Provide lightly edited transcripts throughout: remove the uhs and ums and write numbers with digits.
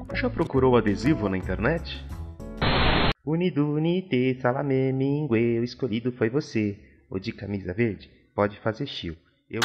Já procurou adesivo na internet? Unido, unite, salame, mingue, o escolhido foi você. O de camisa verde pode fazer chill. Eu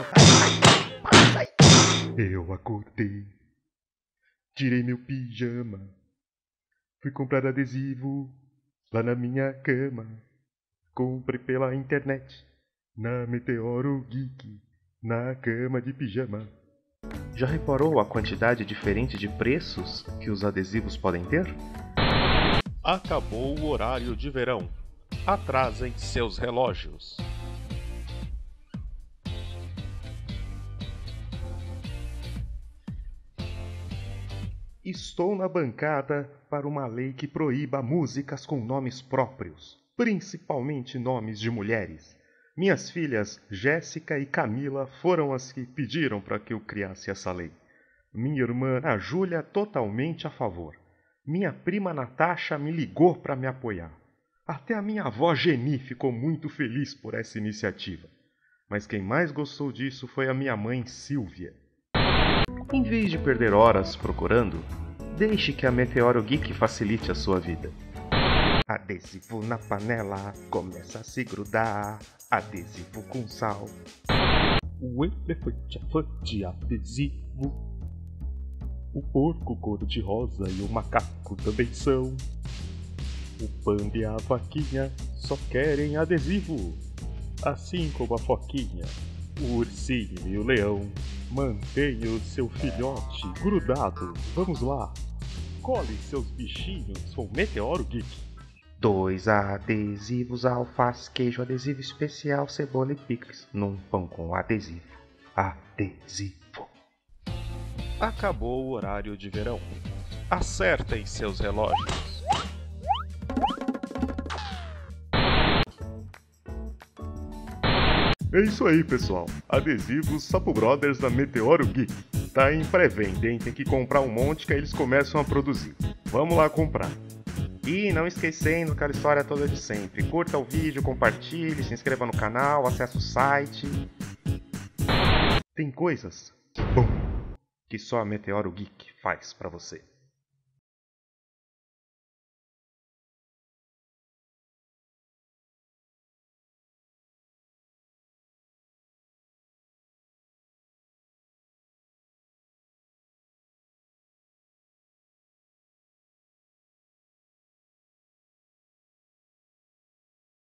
Eu acordei, tirei meu pijama, fui comprar adesivo lá na minha cama. Comprei pela internet, na Meteoro Geek, na cama de pijama. Já reparou a quantidade diferente de preços que os adesivos podem ter? Acabou o horário de verão. Atrasem seus relógios. Estou na bancada para uma lei que proíba músicas com nomes próprios, principalmente nomes de mulheres. Minhas filhas Jéssica e Camila foram as que pediram para que eu criasse essa lei. Minha irmã, a Júlia, totalmente a favor. Minha prima Natasha me ligou para me apoiar. Até a minha avó Geni ficou muito feliz por essa iniciativa. Mas quem mais gostou disso foi a minha mãe Silvia. Em vez de perder horas procurando, deixe que a Meteoro Geek facilite a sua vida. Adesivo na panela, começa a se grudar. Adesivo com sal. O elefante é fã de adesivo. O porco cor-de-rosa e o macaco também são. O panda e a vaquinha só querem adesivo. Assim como a foquinha, o ursinho e o leão. Mantenha o seu filhote grudado. Vamos lá. Cole seus bichinhos com Meteoro Geek. 2 adesivos, alface, queijo, adesivo especial, cebola e picles, num pão com adesivo. Adesivo. Acabou o horário de verão. Acertem seus relógios. É isso aí, pessoal. Adesivos Sapo Brothers da Meteoro Geek. Tá em pré-venda, hein? Tem que comprar um monte que aí eles começam a produzir. Vamos lá comprar. E não esquecendo aquela história toda de sempre. Curta o vídeo, compartilhe, se inscreva no canal, acesse o site. Tem coisas Que só a Meteoro Geek faz pra você.